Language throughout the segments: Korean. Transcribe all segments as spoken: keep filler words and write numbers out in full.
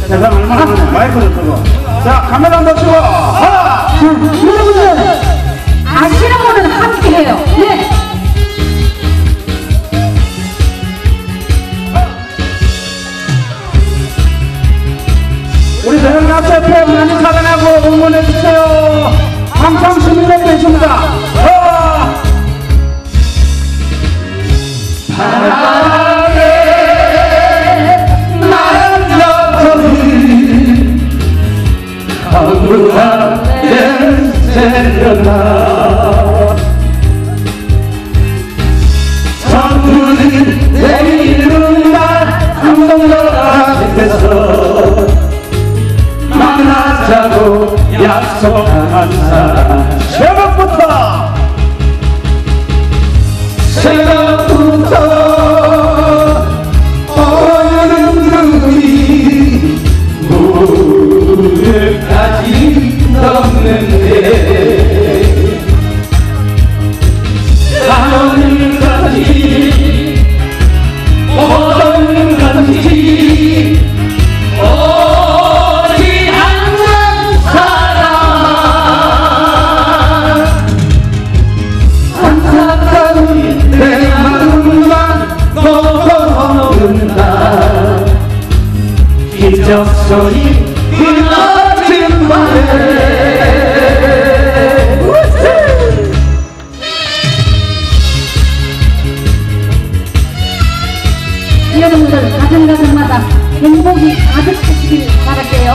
세상 얼마나 많은데 마이크를 끄고. 자, 카메라 한번 치고. 하나! 자, 여러분들 아시는 분은 함께 해요. 네. 우리 대형 가수 에프엠 많이 사랑하고 응원해주세요. 항상 시민되고 있습니다. 아! 바람에 날려버린 강물하게 새려나 전부는 내리는 날 감동받아 빗대서 만나자고 약속한 사람 새벽부터 새벽부터 오는 눈이 무릎까지 넘는데 하늘까지 오늘까지 오지 않는 사람 안타까운 내 마음만 녹아오른다 기적 소리 끊어진 말에 여러분들 가정가정마다 행복이 가득하시길 바랄게요.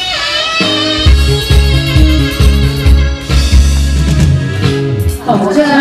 어제